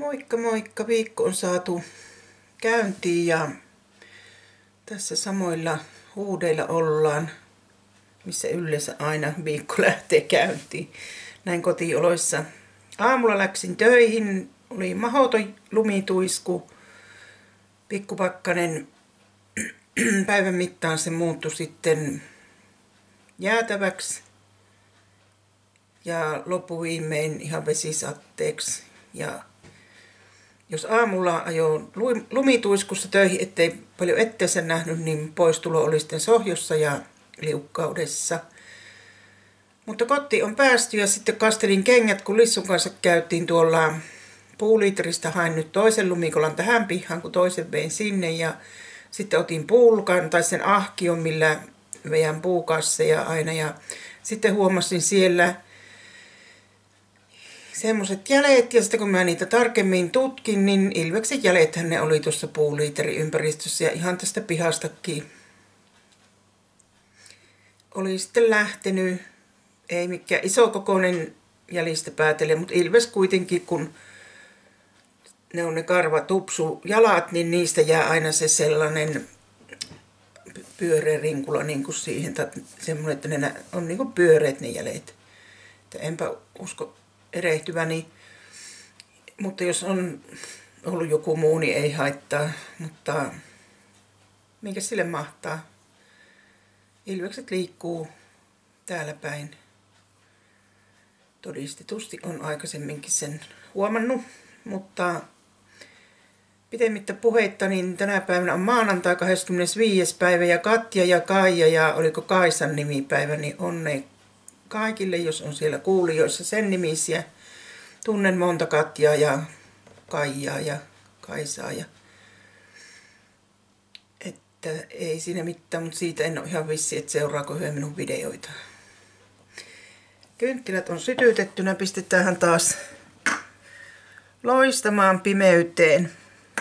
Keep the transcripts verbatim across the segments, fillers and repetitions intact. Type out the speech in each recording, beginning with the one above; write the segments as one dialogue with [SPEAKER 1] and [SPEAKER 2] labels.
[SPEAKER 1] Moikka moikka, viikko on saatu käyntiin ja tässä samoilla huudeilla ollaan, missä yleensä aina viikko lähtee käyntiin. Näin kotioloissa. Aamulla läksin töihin, oli mahoton lumituisku, pikkupakkanen. Päivän mittaan se muuttui sitten jäätäväksi ja loppuviimein ihan vesisatteeksi. Ja jos aamulla ajoin lumituiskussa töihin, ettei paljon etteensä nähnyt, niin poistulo oli sitten sohjossa ja liukkaudessa. Mutta kotiin on päästy ja sitten kastelin kengät, kun Lissun kanssa käytiin tuolla puuliiteristä. Hain nyt toisen lumikolan tähän pihaan, kun toisen vein sinne. Ja sitten otin puulkan tai sen ahkion, millä veän puukasseja aina. Ja sitten huomasin siellä semmoiset jäljet, ja sitten kun mä niitä tarkemmin tutkin, niin ilveksen jäljethän ne oli tuossa puuliiteri-ympäristössä ja ihan tästä pihastakin oli sitten lähtenyt. Ei mikään isokokoinen jäljistä päätele, mutta ilves kuitenkin, kun ne on ne karvatupsujalat, niin niistä jää aina se sellainen pyöreä rinkula niin kuin siihen, tai semmoinen, että ne on niin kuin pyöreät ne jäljet. Että enpä usko erehtyväni, mutta jos on ollut joku muu, niin ei haittaa, mutta minkä sille mahtaa. Ilvekset liikkuu täällä päin. Todistetusti on aikaisemminkin sen huomannut, mutta pitemmittä puheitta, niin tänä päivänä on maanantai kahdeskymmenesviides päivä ja Katja ja Kaija ja oliko Kaisan nimipäivä, niin onne kaikille, jos on siellä kuulijoissa sen nimisiä. Tunnen monta Katjaa ja Kaijaa ja Kaisaa. Ja että ei siinä mitään, mutta siitä en ole ihan vissi, että seuraako hyö minun videoita. Kynttilät on sytytettynä, pistetään taas loistamaan pimeyteen.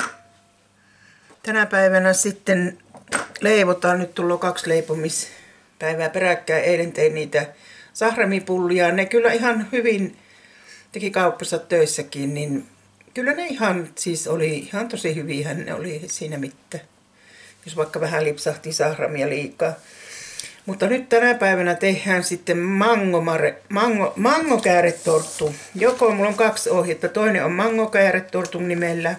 [SPEAKER 1] Tänä päivänä sitten leivotaan, nyt tullut kaksi leipomispäivää peräkkäin. Eilen tein niitä sahramipullia. Ne kyllä ihan hyvin teki kauppansa töissäkin, niin kyllä ne ihan siis oli ihan tosi hyviä, ne oli siinä mitään. Jos vaikka vähän lipsahti sahramia liikaa. Mutta nyt tänä päivänä tehdään sitten mangomare, mango, mangokääretorttu. Joko mulla on kaksi ohjetta. Toinen on mangokääretortun nimellä.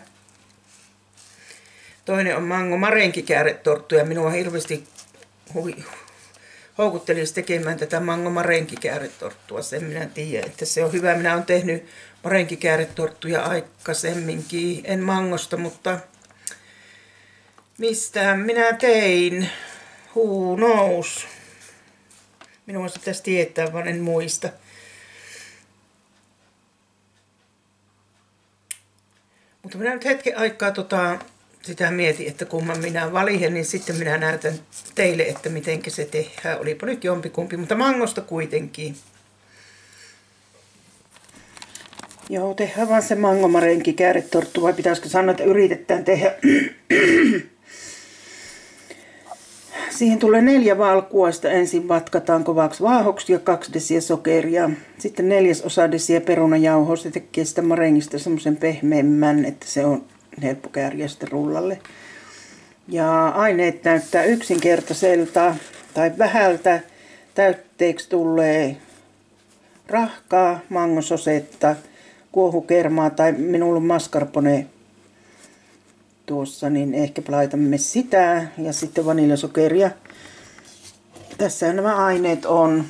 [SPEAKER 1] Toinen on mangomarenkikääretorttu ja minua hirveästi hui, houkuttelisi tekemään tätä mangomarenkikääretorttua. Sen minä tiedän, että se on hyvä. Minä olen tehnyt marenkikääretorttuja aikaisemminkin. En mangosta, mutta mistä minä tein? Who knows? Minua se pitäisi tietää, vaan en muista. Mutta minä nyt hetken aikaa tota, sitä mietin, että kumman minä valihen, niin sitten minä näytän teille, että miten se tehdään. Olipa nyt jompikumpi, mutta mangosta kuitenkin. Joo, tehdään vaan se mangomarenkikääretorttu, vai pitäisikö sanoa, että yritetään tehdä. Siihen tulee neljä valkuaista. Ensin vatkataan kovaksi vaahoksi ja kaksi desiä sokeria. Sitten neljäs osa desiä perunajauhoa. Se tekee sitä marengista semmoisen pehmeämmän, että se on helppo kääriä sitten rullalle. Ja aineet näyttää yksinkertaiselta tai vähältä. Täytteeksi tulee rahkaa, mangososetta, kuohukermaa tai minulla on mascarpone tuossa, niin ehkä laitamme sitä ja sitten vaniljasokeria. Tässä nämä aineet on.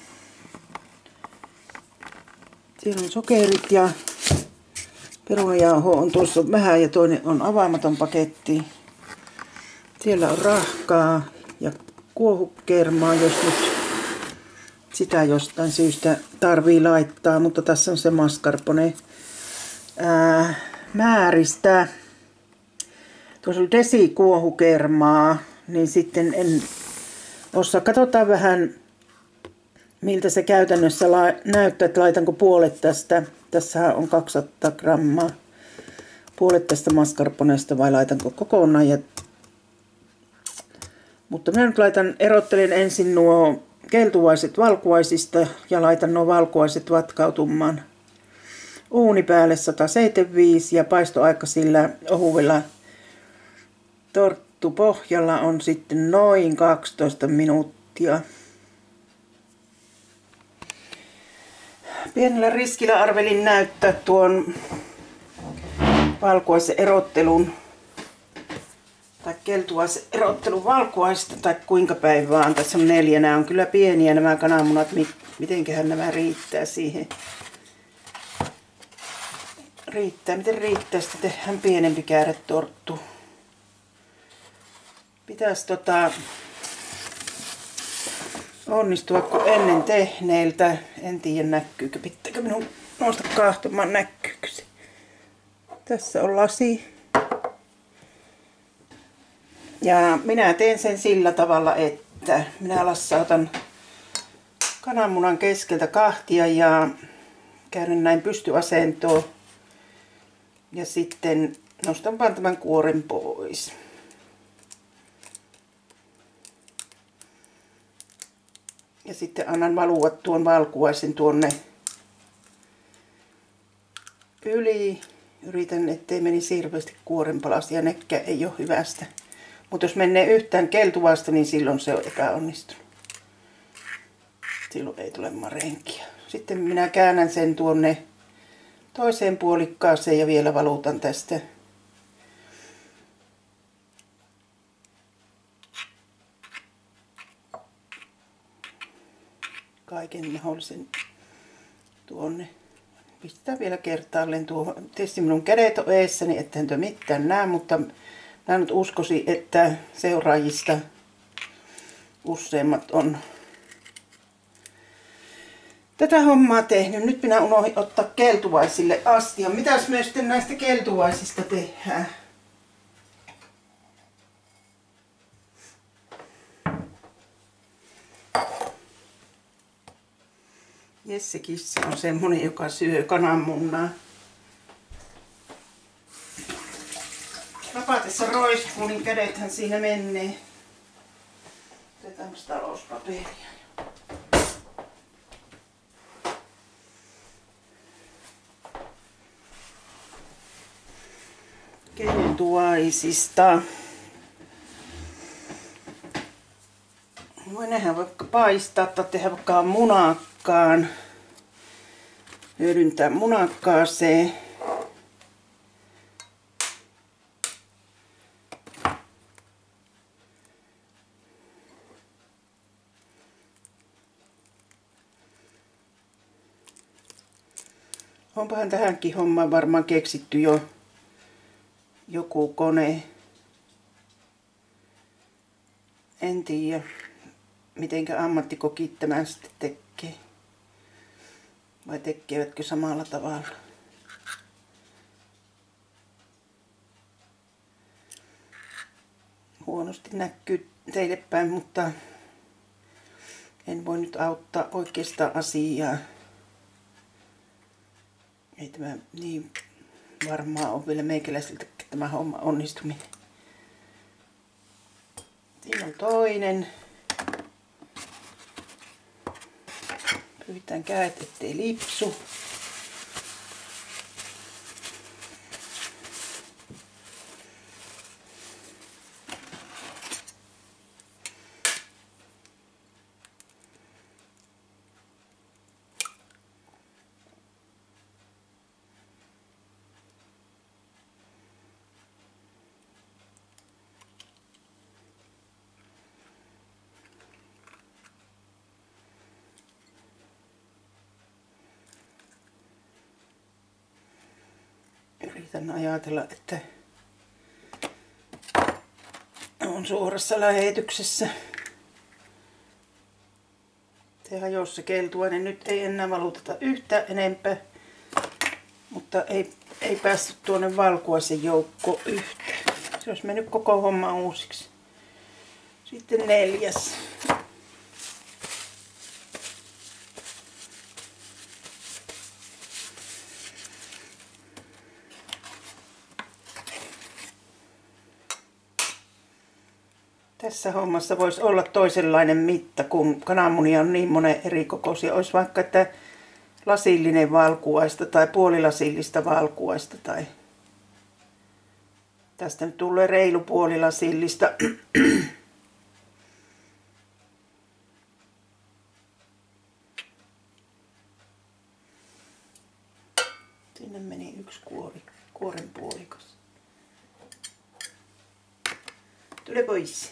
[SPEAKER 1] Siellä on sokerit ja perunajauho on tuossa vähän ja toinen on avaamaton paketti. Siellä on rahkaa ja kuohukermaa, jos nyt sitä jostain syystä tarvii laittaa, mutta tässä on se mascarpone. Ää, määristä. Tuossa on desikuohukermaa, niin sitten en osaa. Katsotaan vähän, miltä se käytännössä näyttää, että laitanko puolet tästä. Tässä on kaksisataa grammaa. Puolet tästä mascarponesta vai laitanko kokonaan. Ja mutta minä nyt laitan, erottelen ensin nuo keltuvaiset valkuaisista ja laitan nuo valkuaiset vatkautumaan. uuni päälle sata seitsemänkymmentäviisi ja paistoaika sillä ohuvella torttupohjalla on sitten noin kaksitoista minuuttia. Pienellä riskillä arvelin näyttää tuon valkuaisen erottelun tai keltuaisen erottelun valkuaista tai kuinka päin vaan. Tässä on neljä. Nämä on kyllä pieniä nämä kananmunat. Mitenköhän nämä riittää siihen? Riittää. Miten riittää? Sitten tehdään pienempi kääretorttu. Pitäisi tota onnistua kuin ennen tehneiltä. En tiedä näkyykö. Pitääkö minun nousta kahtomaan näkyykö se? Tässä on lasi. Ja minä teen sen sillä tavalla, että minä lassautan kananmunan keskeltä kahtia ja käydän näin pystyasentoon. Ja sitten nostan vaan tämän kuoren pois. Ja sitten annan valua tuon valkuaisen tuonne yli. Yritän, ettei menisi hirveästi kuorenpalasia. Nekkä ei ole hyvästä. Mutta jos menee yhtään keltuvasta, niin silloin se on epäonnistunut. Silloin ei tule marenkia. Sitten minä käännän sen tuonne toiseen puolikkaaseen ja vielä valutan tästä kaiken mahdollisen tuonne. Pistetään vielä kertaalleen tuohon. Tietysti minun kädet on eessäni, ettehän te mitään näe, mutta mä nyt uskoisin, että seuraajista useimmat on tätä hommaa tehnyt. Nyt minä unohdin ottaa keltuvaisille astia. Mitäs me sitten näistä keltuvaisista tehdään? Jesse Kissa on semmonen, joka syö kananmunaa. Rapatessa roiskuu, niin kädethän siinä menee. Otetaan talouspaperia. Keltuaisista. Voi nähdä vaikka paistaa tai tehdä vaikka munakkaan. Hyödyntää munakkaaseen. Onpahan tähänkin hommaan varmaan keksitty jo joku kone. En tiedä, mitenkä ammattikokit tämän sitten tekee. Vai tekevätkö samalla tavalla. Huonosti näkyy teille päin, mutta en voi nyt auttaa oikeastaan asiaa. Ei tämä niin varmaan ole vielä meikäläisiltä tämä homma onnistuminen. Siinä on toinen. Pyytään kädet, ettei lipsu. Yritän ajatella, että on suorassa lähetyksessä. Se hajosi se keltuainen. Nyt ei enää valuteta yhtään enempää, mutta ei, ei päässyt tuonne valkuaisen joukkoon yhtään. Se olisi mennyt koko homma uusiksi. Sitten neljäs. Tässä hommassa voisi olla toisenlainen mitta, kun kananmunia on niin monen eri kokoisia. Olisi vaikka, että lasillinen valkuaista tai puolilasillista valkuaista. Tai tästä nyt tulee reilu puolilasillista. Sinne meni yksi kuori, kuoren puolikas. Tule pois.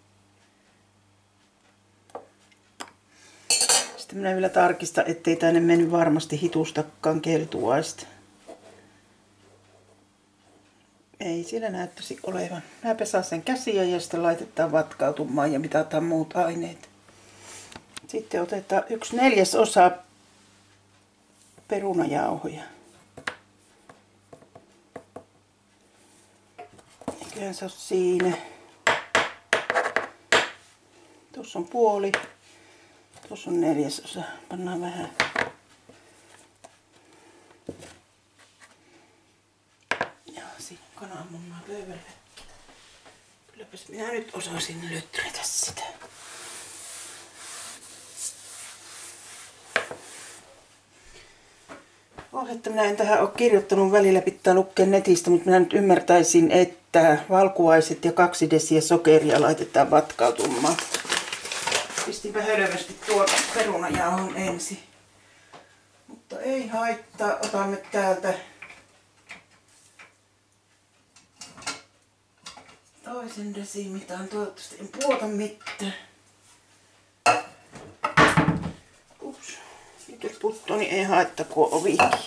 [SPEAKER 1] Sitten minä vielä tarkistan, ettei tänne mennyt varmasti hitustakaan keltuaista. Ei siellä näyttäisi olevan. Mä pesään sen käsiä ja sitten laitetaan vatkautumaan ja mitataan muut aineet. Sitten otetaan yksi neljäs osa perunajauhoja. Eiköhän se ole siinä. Tuossa on puoli. Tuossa on neljäsosa. Pannaan vähän. Ja siinä kananmunaa pöydälle. Kylläpäs minä nyt osasin lytretä sitä. Ohjetta minä en tähän ole kirjoittanut, välillä pitää lukea netistä, mutta minä nyt ymmärtäisin, että valkuaiset ja kaksi desiä sokeria laitetaan vatkautumaan. Pistinpä hölmösti tuon perunajauhon ensin. Mutta ei haittaa, otamme täältä toisen desimitan, toivottavasti en puota mitään. Ups, nyt jos puttoo, niin ei haittaa, kun on ovi kiinni.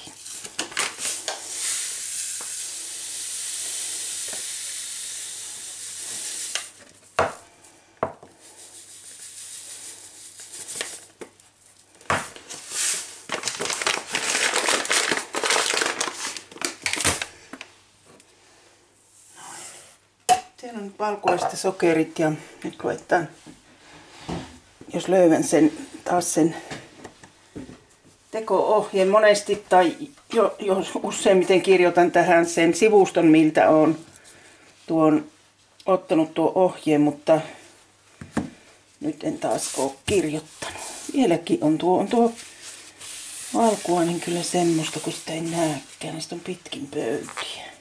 [SPEAKER 1] Siellä on nyt valkuaiset sokerit ja nyt koetaan, jos löydän sen taas sen teko-ohjeen monesti tai jo, jos useimmiten kirjoitan tähän sen sivuston, miltä olen tuon, ottanut tuon ohjeen, mutta nyt en taas ole kirjoittanut. Vieläkin on tuo, on tuo valkuainen kyllä semmoista, kun sitä ei näekään, niin on pitkin pöytiä.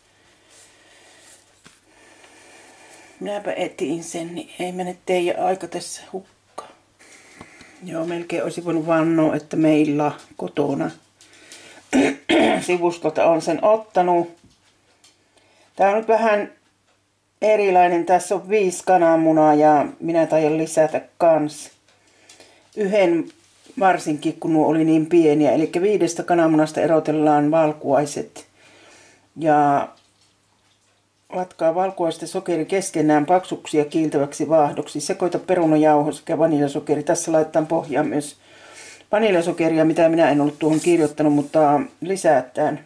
[SPEAKER 1] Minäpä etin sen, niin ei mene teidän aika tässä hukkaan. Joo, melkein olisi voinut vannoa, että meillä kotona sivustolta on sen ottanut. Tää on nyt vähän erilainen. Tässä on viisi kananmunaa ja minä taidan lisätä kans yhden, varsinkin kun nuo oli niin pieniä. Eli viidestä kananmunasta erotellaan valkuaiset ja vatkaa valkuaista sokeri keskenään paksuksi ja kiiltäväksi vaahdoksi. Sekoita perunajauho sekä vaniljasokeri. Tässä laitetaan pohjaan myös vaniljasokeria, mitä minä en ollut tuohon kirjoittanut, mutta lisätään.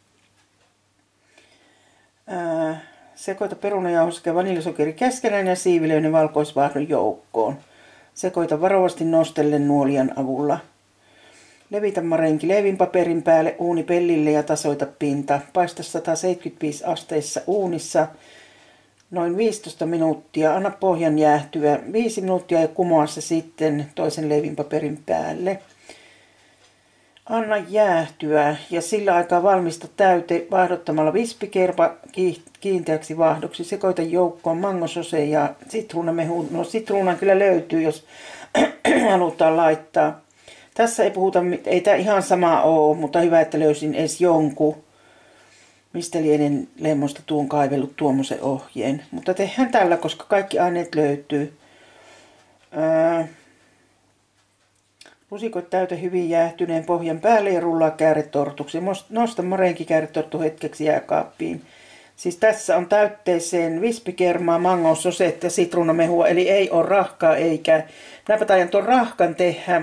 [SPEAKER 1] Ää, sekoita perunajauho sekä vaniljasokeri keskenään ja siivilöinen valkoisvaahdon joukkoon. Sekoita varovasti nostellen nuolian avulla. Levitä marenki leivinpaperin päälle uunipellille ja tasoita pinta. Paista sata seitsemänkymmentäviisi asteissa uunissa noin viisitoista minuuttia. Anna pohjan jäähtyä viisi minuuttia ja kumoa se sitten toisen leivinpaperin päälle. Anna jäähtyä ja sillä aikaa valmista täyte vaahdottamalla vispikerpa kiinteäksi vaahdoksi. Sekoita joukkoon mangosose ja sitruunamehu. No sitruunan kyllä löytyy, jos halutaan laittaa. Tässä ei puhuta, ei tämä ihan sama ole, mutta hyvä, että löysin edes jonkun, mistä lienen lemmosta tuon kaivellut tuommoisen ohjeen. Mutta tehdään tällä, koska kaikki aineet löytyy. Ää, Lusikoit täytä hyvin jäähtyneen pohjan päälle ja rullaa kääretortuksi. Nosta marenkikääretorttu hetkeksi jääkaappiin. Siis tässä on täytteeseen vispikermaa, mangososetta ja sitruunamehua, eli ei ole rahkaa eikä. Minäpä taidan tuon rahkan tehdä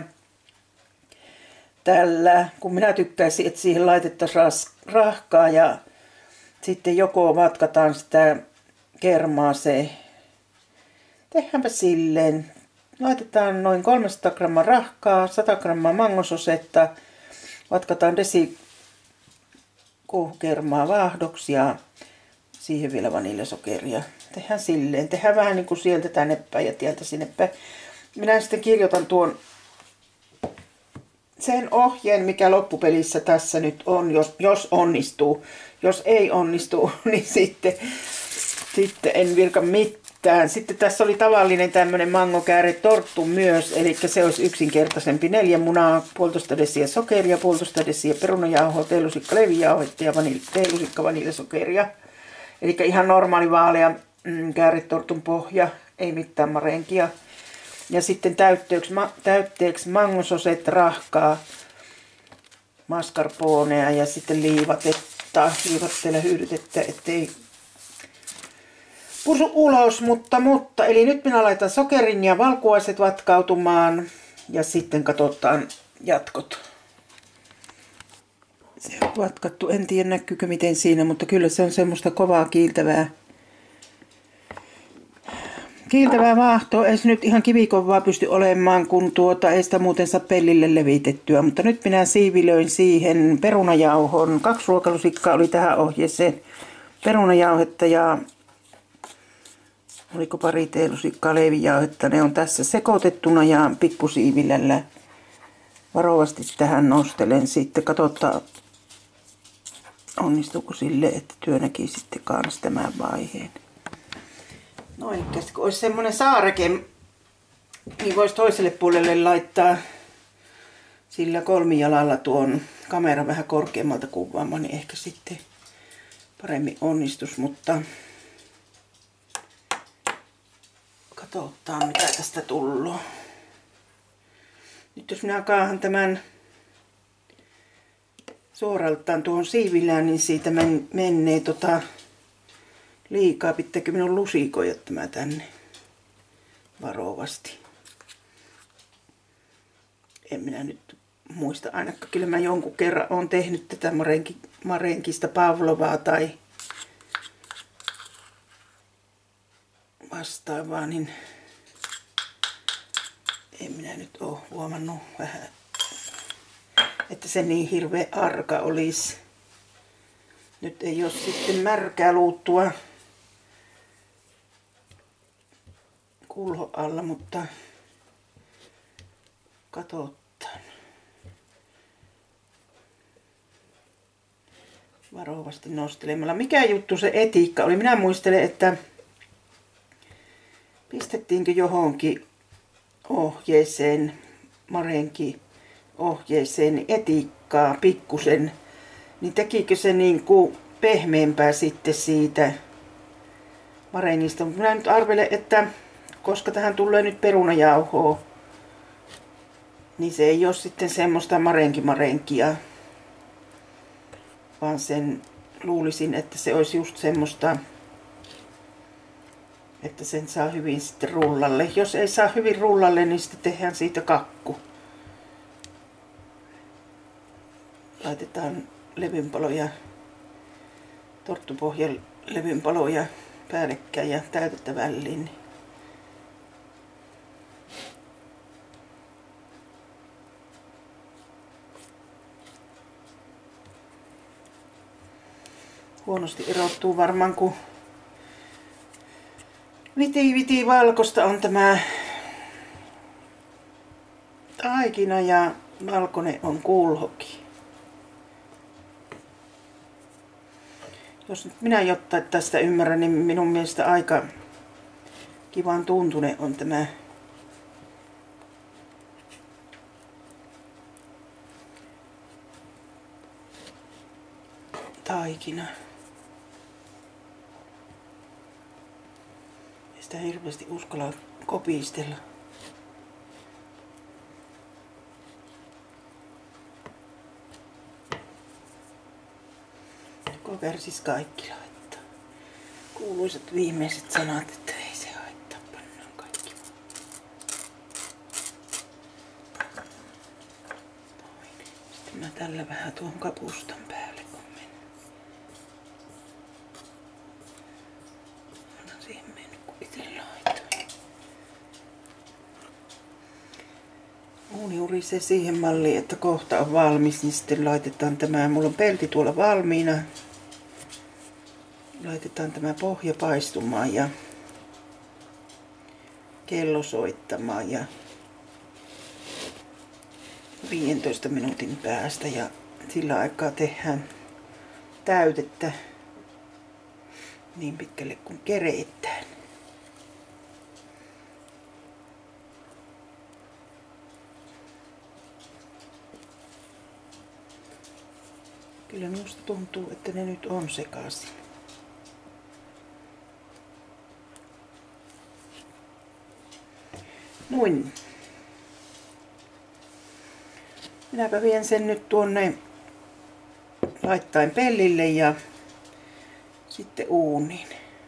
[SPEAKER 1] tällä, kun minä tykkäisin, että siihen laitettaisiin rahkaa ja sitten joko vatkataan sitä kermaa se. Tehdäänpä silleen. Laitetaan noin kolmesataa grammaa rahkaa, sata grammaa mangososetta, vatkataan desi kuuhukermaa vaahdoksi ja siihen vielä vaniljasokeria. Tehdään silleen. Tehdään vähän niin kuin sieltä tänne päin ja tieltä sinne päin. Minä sitten kirjoitan tuon sen ohjeen, mikä loppupelissä tässä nyt on, jos, jos onnistuu. Jos ei onnistu, niin sitten, sitten en virka mitään. Sitten tässä oli tavallinen tämmöinen mangokääre torttu myös, eli se olisi yksinkertaisempi. Neljä munaa, puolitoista desiä sokeria, puolitoista desiä perunajauhoa, teelusikka leivijauhetta ja vanil, teelusikka vaniljasokeria. Eli ihan normaali vaalea mm, kääretortun pohja, ei mitään marenkia. Ja sitten täytteeksi, ma, täytteeksi mangososet, rahkaa, mascarponea ja sitten liivatetta, liivatteella hyydytettä, ettei pursu ulos, mutta, mutta, eli nyt minä laitan sokerin ja valkuaiset vatkautumaan ja sitten katsotaan jatkot. Se on vatkattu, en tiedä näkyykö miten siinä, mutta kyllä se on semmoista kovaa kiiltävää. Kiiltävää vaahtoa ei se nyt ihan kivikovaa pysty olemaan, kun tuota ei sitä muuten saa pellille levitettyä. Mutta nyt minä siivilöin siihen perunajauhon. Kaksi ruokalusikkaa oli tähän ohjeeseen perunajauhetta ja oliko pari teelusikkaa leivijauhetta. Ne on tässä sekoitettuna ja pikkusiivilällä varovasti tähän nostelen sitten. Katsotaan onnistuuko sille, että työ näki sitten kanssa tämän vaiheen. No eli kun olisi semmoinen saareke, niin voisi toiselle puolelle laittaa sillä kolmijalalla tuon kameran vähän korkeammalta kuvaamaan, niin ehkä sitten paremmin onnistus, mutta katsotaan mitä tästä tulee. Nyt jos minä kaahan tämän suoraltaan tuohon siivillään, niin siitä men menee tota liikaa. Pitääkö minun lusikoida tämä tänne varovasti? En minä nyt muista ainakaan. Kyllä mä jonkun kerran olen tehnyt tätä marenki, marenkista pavlovaa tai vastaavaa, niin en minä nyt ole huomannut vähän, että se niin hirveä arka olisi. Nyt ei ole sitten märkää luuttua kulho alla, mutta katsotaan. Varovasti nostelemalla. Mikä juttu se etiikka oli? Minä muistelen, että pistettiinkö johonkin ohjeeseen, marenki ohjeeseen etiikkaa pikkusen, niin tekikö se niin kuin pehmeämpää sitten siitä marengista. Mutta minä nyt arvelen, että koska tähän tulee nyt perunajauhoa, niin se ei ole sitten semmoista marenkimarenkia, vaan sen luulisin, että se olisi just semmoista, että sen saa hyvin sitten rullalle. Jos ei saa hyvin rullalle, niin sitten tehdään siitä kakku. Laitetaan levynpaloja, torttupohjan levynpaloja päällekkäin ja täytettä väliin. Huonosti erottuu varmaan, kun viti viti valkosta on tämä taikina ja valkoinen on kulhoki. Jos nyt minä jotain tästä ymmärrän, niin minun mielestä aika kivan tuntune on tämä taikina. Ei sitä hirveästi uskalla kopistella. Joko kärsis kaikki laittaa. Kuuluisat viimeiset sanat, että ei se haittaa, pannaan kaikki. Sitten mä tällä vähän tuon kapustan päälle on mennyt. Annan siihen mennyt, kun itse laitoin. Uuni urisee siihen malliin, että kohta on valmis, niin sitten laitetaan tämä. Mulla on pelti tuolla valmiina. Laitetaan tämä pohja paistumaan ja kello soittamaan ja viidentoista minuutin päästä ja sillä aikaa tehdään täytettä niin pitkälle kuin keretään. Kyllä minusta tuntuu, että ne nyt on sekaisin. Noin. Minäpä vien sen nyt tuonne laittaen pellille ja sitten uuniin.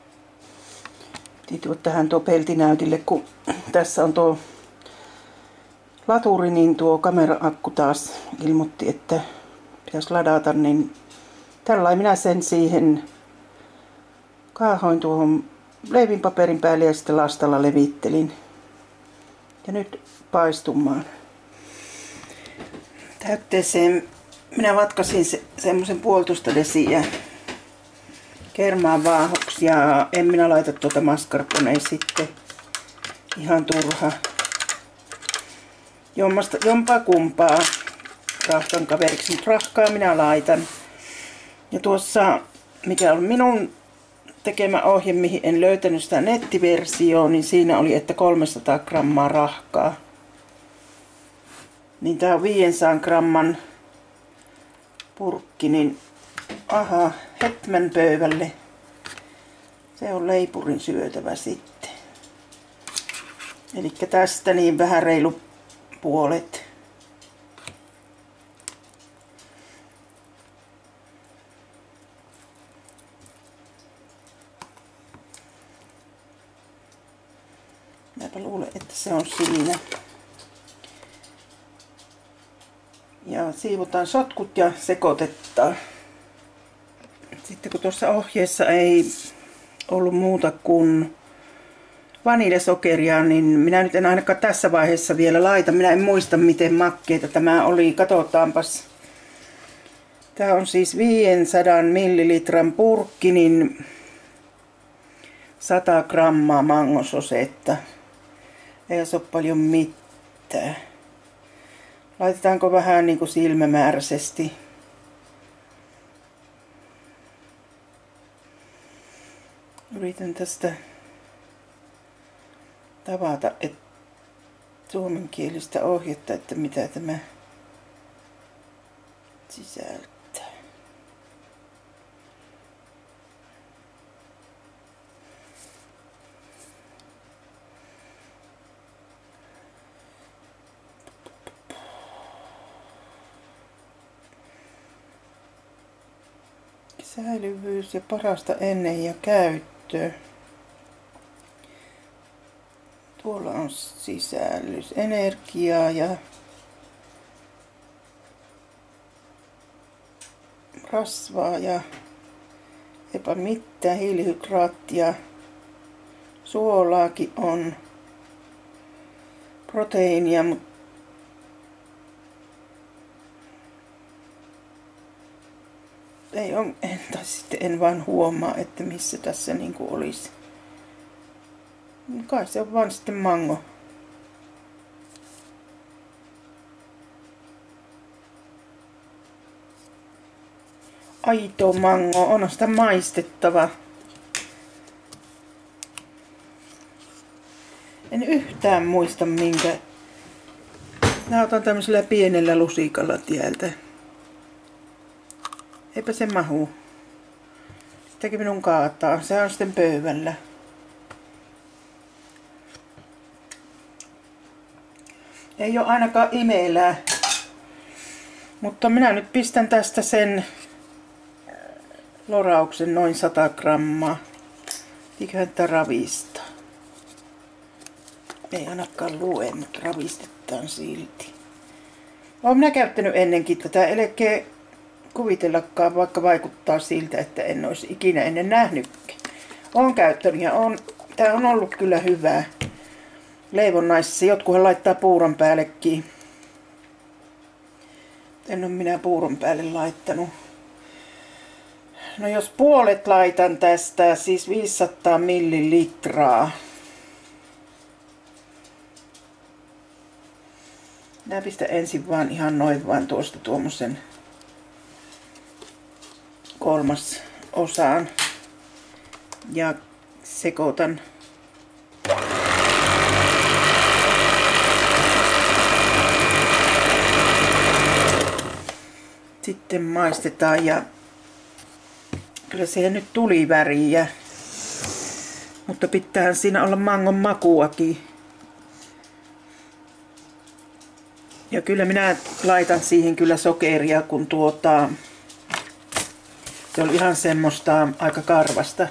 [SPEAKER 1] Tuo tähän tuo peltinäytille, kun tässä on tuo laturi, niin tuo kamera-akku taas ilmoitti, että pitäisi ladata, niin tällä minä sen siihen kaahoin tuohon leivinpaperin päälle ja sitten lastalla levittelin. Ja nyt paistumaan. Täytteeseen minä vatkasin se, semmoisen puolitoista desiä kermaa vaahoksi ja en minä laita tuota mascarponeen sitten. Ihan turha. Jommasta, jompaa kumpaa rahkan kaveriksi, mutta rahkaa minä laitan. Ja tuossa, mikä on minun tekemä ohje, mihin en löytänyt sitä nettiversioon, niin siinä oli, että kolmesataa grammaa rahkaa. Niin tää on viisisataa gramman purkki, niin aha, hetmän pöydälle. Se on leipurin syötävä sitten. Eli tästä niin vähän reilu puolet. Minäpä luulen, että se on siinä. Ja siivotaan sotkut ja sekoitetaan. Sitten kun tuossa ohjeessa ei ollut muuta kuin vaniljasokeria, niin minä nyt en ainakaan tässä vaiheessa vielä laita. Minä en muista, miten makkeita tämä oli. Katsotaanpas. Tämä on siis viisisataa millilitran purkki, niin sata grammaa mangososetta. Ei se ole paljon mitään. Laitetaanko vähän niin kuin silmämääräisesti? Yritän tästä tavata et suomenkielistä ohjetta, että mitä tämä sisältää. Säilyvyys ja parasta ennen ja käyttö. Tuolla on sisällys, energiaa ja rasvaa ja eipä mitään, hiilihydraattia, suolaakin on, proteiinia, mutta ei on, en, tai sitten en vaan huomaa, että missä tässä niinku olisi. Kai se on vaan sitten mango. Aito mango, on sitä maistettava. En yhtään muista minkä. Mä otan tämmöisellä pienellä lusikalla tieltä. Eipä se mahu. Sitäkin minun kaataa. Se on sitten pöydällä. Ei ole ainakaan imelää. Mutta minä nyt pistän tästä sen lorauksen noin sata grammaa. Eiköhän tätä ravista. Ei ainakaan lue, mutta ravistetaan silti. Olen minä käyttänyt ennenkin tätä, älkää kuvitellakaan, vaikka vaikuttaa siltä, että en olisi ikinä ennen nähnytkään. Olen käyttänyt ja on, tämä on ollut kyllä hyvää leivonnaisissa. Jotkuhan laittaa puuron päällekin. En ole minä puuron päälle laittanut. No jos puolet laitan tästä, siis viisisataa millilitraa. Minä pistän ensin vaan ihan noin vaan tuosta tuommoisen kolmas osaan ja sekoitan. Sitten maistetaan ja kyllä siihen nyt tuli väriä, mutta pitää siinä olla mangon makuakin. Ja kyllä minä laitan siihen kyllä sokeria, kun tuota, se oli ihan semmoista aika karvasta.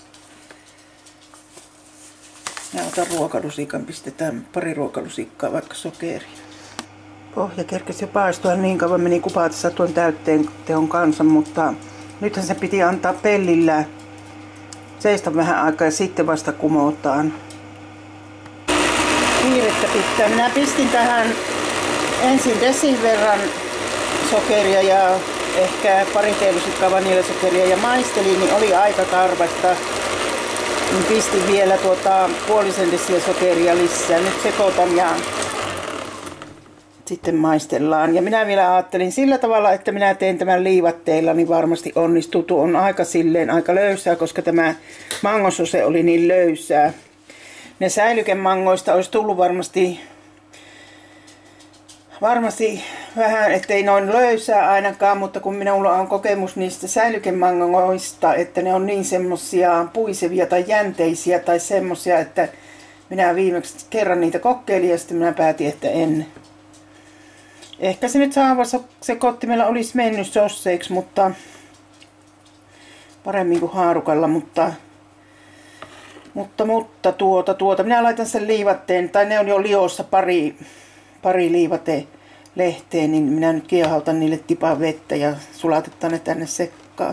[SPEAKER 1] Mä otan ruokalusikan, pistetään pari ruokalusikkaa vaikka sokeria. Pohja kerkesi jo paistua, niin kauan meni kupatessa tuon täytteen teon kanssa, mutta nythän se piti antaa pellillä seistä vähän aikaa ja sitten vasta kumotaan. Kiirettä pitää. Minä pistin tähän ensin desin verran sokeria ja ehkä pari teelusikkaa vaniljasokeria ja maistelin, niin oli aika karvasta. Niin pistin vielä tuota puolisen desiä sokeria lisää. Nyt sekoitan ja sitten maistellaan. Ja minä vielä ajattelin sillä tavalla, että minä teen tämän liivatteilla, niin varmasti onnistuu. Tuo on aika silleen aika löysää, koska tämä mangosose oli niin löysää. Ne säilykemangoista olisi tullut varmasti, varmasti vähän, ettei noin löysää ainakaan, mutta kun minulla on kokemus niistä säilykemangoista, että ne on niin semmosia puisevia tai jänteisiä tai semmosia, että minä viimeksi kerran niitä kokeilin ja sitten minä päätin, että en. Ehkä se nyt saavassa sekoittimella olisi mennyt sosseiksi, mutta paremmin kuin haarukalla, mutta mutta, mutta tuota, tuota, minä laitan sen liivatteen, tai ne on jo liossa pari, pari liivate-lehteen, niin minä nyt kiehautan niille tipan vettä ja sulatetaan ne tänne sekkaan.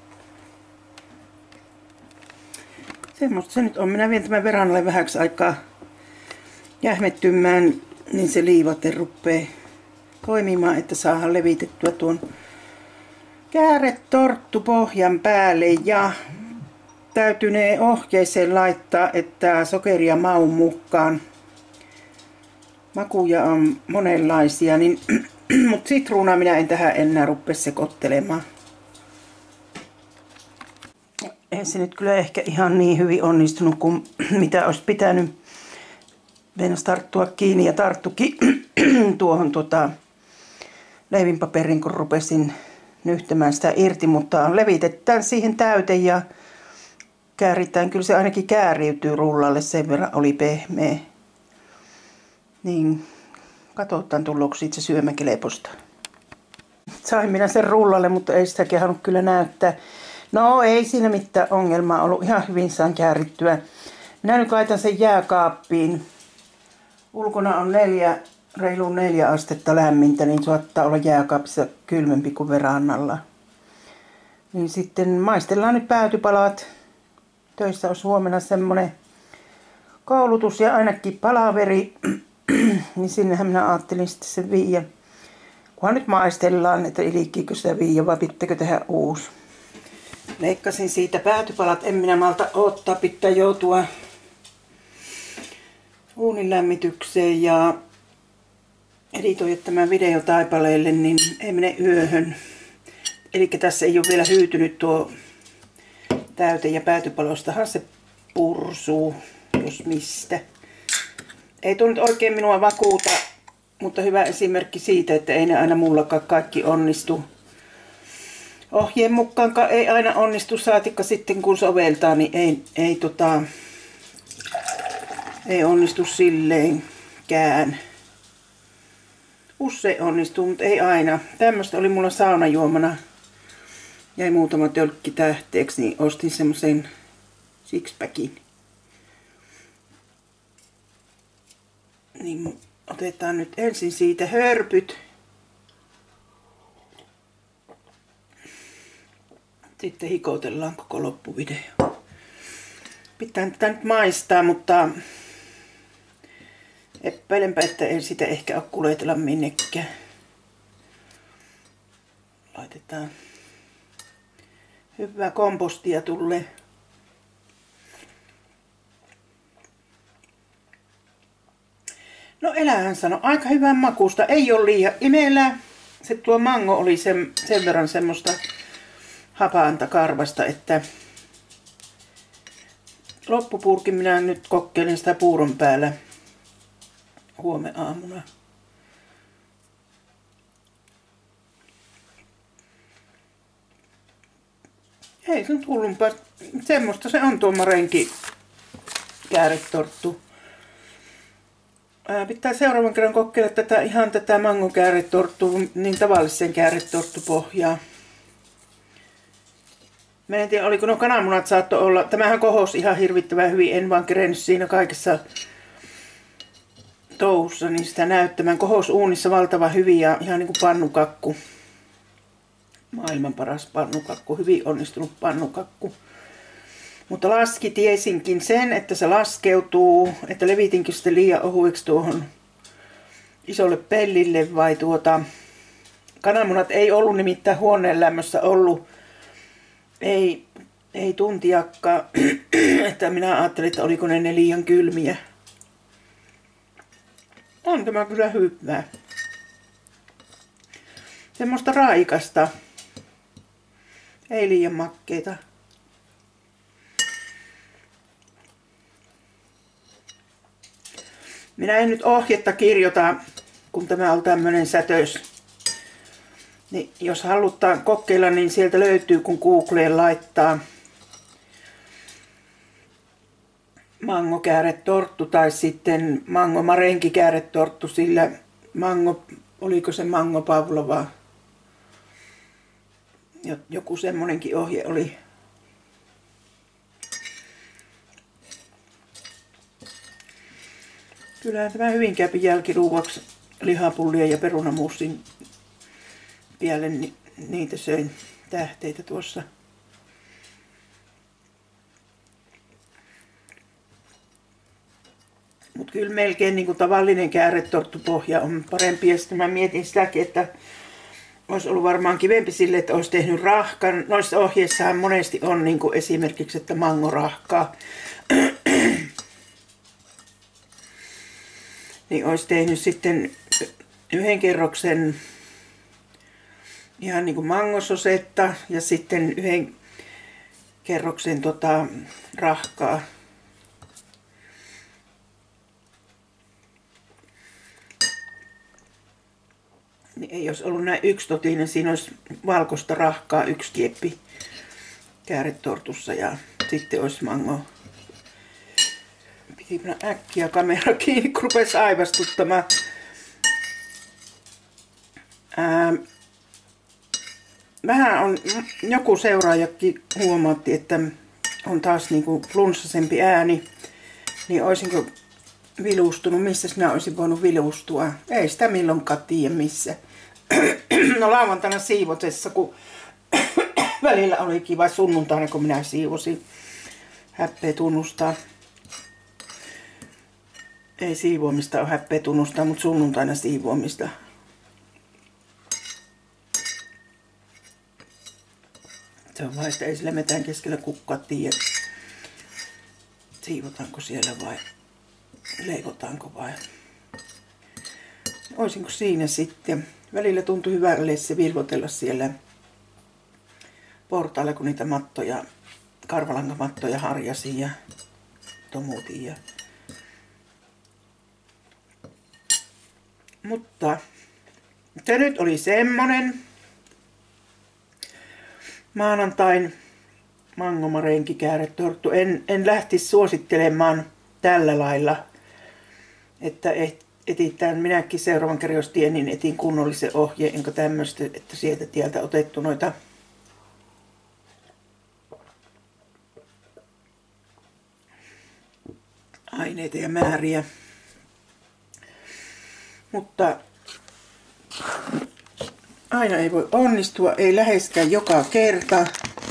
[SPEAKER 1] Semmosta se nyt on. Minä vien tämän verannalle vähäksi aikaa jähmettymään, niin se liivate rupeaa toimimaan, että saadaan levitettyä tuon kääretorttu pohjan päälle ja täytyy ne ohjeeseen laittaa, että sokeria maun mukaan. Makuja on monenlaisia, niin, mutta sitruunaa minä en tähän enää rupea sekoittelemaan. Ei se nyt kyllä ehkä ihan niin hyvin onnistunut kuin mitä olisi pitänyt. Meinas tarttua kiinni ja tarttukin tuohon tuota leivinpaperin, kun rupesin nyhtämään sitä irti, mutta levitetään siihen täyte ja kääritään. Kyllä se ainakin kääriytyy rullalle, sen verran oli pehmeä. Niin, katsotaan tullooko siitä se syömäkeleposta. Sain minä sen rullalle, mutta ei sitä kehannut kyllä näyttää. No ei siinä mitään ongelmaa ollut, ihan hyvin saan käärittyä. Minä nyt laitan sen jääkaappiin. Ulkona on neljä, reilu neljä astetta lämmintä, niin saattaa olla jääkaapissa kylmempi kuin verannalla. Niin sitten maistellaan nyt päätypalat. Töissä olisi huomenna semmonen koulutus ja ainakin palaveri. Niin sinnehän minä ajattelin sitten sen viiä. Kunhan nyt maistellaan, että ilikkiikö sitä viiä vai pitääkö tehdä uusi. Leikkasin siitä päätypalat, en minä malta ottaa, pitää joutua uunin lämmitykseen ja editoida tämän video taipaleelle, niin ei mene yöhön. Eli tässä ei ole vielä hyytynyt tuo täyte ja päätypalostahan se pursuu, jos mistä. Ei tuo nyt oikein minua vakuuta, mutta hyvä esimerkki siitä, että ei ne aina mullakaan kaikki onnistu. Ohjeen mukaan ei aina onnistu, saatikka sitten kun soveltaa, niin ei, ei, tota, ei onnistu silleenkään. Usein onnistuu, mutta ei aina. Tämmöistä oli mulla saunajuomana. Jäi muutama tölkki tähteeksi, niin ostin semmoisen sixpackin. Niin otetaan nyt ensin siitä hörpyt. Sitten hikotellaan koko loppuvideo. Pitää tätä nyt maistaa, mutta epäilenpä, että en sitä ehkä ole kuljetella minnekään. Laitetaan hyvää kompostia tulee. No elähän sano, aika hyvän makusta. Ei ole liian imelää. Se tuo mango oli sen, sen verran semmoista hapaanta karvasta, että loppupurkin minä nyt kokeilin sitä puuron päällä huomenna aamuna. Ei se nyt hullumpaa. Semmoista se on tuo marenki kääretorttu. Ää, pitää seuraavan kerran kokeilla tätä, ihan tätä mango kääretorttua, niin tavallisen kääretorttupohjaa. Mä en tiedä, oliko nuo kananmunat saattoi olla. Tämähän kohosi ihan hirvittävän hyvin. En vaan kerennyt siinä kaikessa touhussa niin sitä näyttämään. Kohos uunissa valtavan hyvin ja ihan niin kuin pannukakku. Maailman paras pannukakku. Hyvin onnistunut pannukakku. Mutta laski tiesinkin sen, että se laskeutuu. Että levitinkin sitten liian ohueksi tuohon isolle pellille vai tuota. Kananmunat ei ollut nimittäin huoneen lämmössä ollut. Ei, ei tuntiakkaan, että minä ajattelin, että oliko ne, ne liian kylmiä. On tämä kyllä hyvää. Semmoista raikasta. Ei liian makkeita. Minä en nyt ohjetta kirjoita, kun tämä on tämmöinen sätös. Niin jos halutaan kokeilla, niin sieltä löytyy, kun Googleen laittaa mango kääretorttu tai sitten mango marenki kääretorttu, sillä mango, oliko se mango pavlova? Joku semmonenkin ohje oli. Kyllähän tämä hyvin käypi jälkiruuaksi lihapullia ja perunamuusin vielä ni, niitä söin tähteitä tuossa. Mutta kyllä melkein niin kuin tavallinen kääretorttupohja on parempi. Ja sitten mä mietin sitäkin, että olisi ollut varmaan kivempi sille, että olisi tehnyt rahkan. Noissa ohjeissahan monesti on niin kuin esimerkiksi, että mangorahkaa. Niin olisi tehnyt sitten yhden kerroksen ihan niin kuin mangososetta ja sitten yhden kerroksen tota, rahkaa. Niin ei olisi ollut näin yksitotinen, siinä olisi valkoista rahkaa yksi kieppi kääretortussa ja sitten olisi mango. Piti panna äkkiä kamera kiinni, kun rupesi aivastuttamaan. Ää, Vähän on, joku seuraajakin huomaatti, että on taas niinku flunssasempi ääni, niin olisinko vilustunut, missä minä olisin voinut vilustua. Ei sitä milloinkaan tiedä missä. No lauantaina siivotessa, kun välillä oli kiva sunnuntaina, kun minä siivosin. Häppeä tunnustaa. Ei siivoamista ole häppeä tunnustaa, mutta sunnuntaina siivoamista. Se on vaan, että ei sillä mitään keskellä kukkaa tiedä, siivotaanko siellä vai leivotaanko vai. Oisinko siinä sitten. Välillä tuntui hyvälle se vilvotella siellä portailla, kun niitä mattoja, karvalankamattoja harjasin ja tomutin. Ja... Mutta se nyt oli semmonen maanantain mangomarenki kääretorttu. En, en lähtisi suosittelemaan tällä lailla, että et, etitään minäkin seuraavan kerran, jos tien, niin etin kunnollisen ohjeen, enkä tämmöistä, että sieltä tieltä otettu noita aineita ja määriä. Mutta aina ei voi onnistua, ei läheskään joka kerta.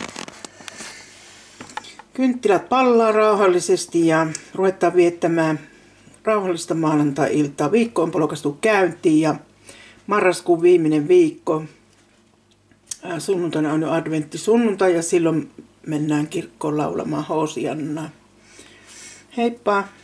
[SPEAKER 1] Kynttilät pallaa rauhallisesti ja ruvetaan viettämään rauhallista maanantai-iltaa. Viikko on polkastu käyntiin ja marraskuun viimeinen viikko. Sunnuntaina on jo adventtisunnuntai ja silloin mennään kirkkoon laulamaan Hoosiannaa. Heippa!